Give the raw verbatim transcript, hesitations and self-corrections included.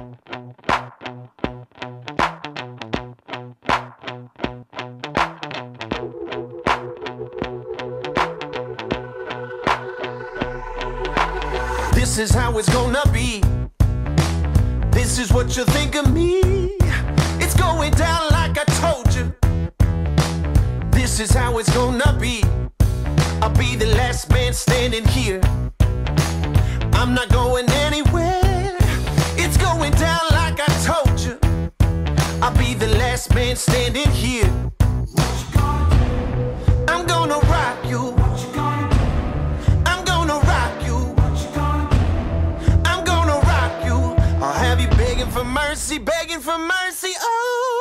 This is how it's gonna be. This is what you think of me. It's going down like I told you. This is how it's gonna be. I'll be the last man standing here. I'm not going anywhere. It's going down like I told you. I'll be the last man standing here. I'm gonna rock you. I'm gonna rock you. I'm gonna rock you. I'll have you begging for mercy, begging for mercy. Oh.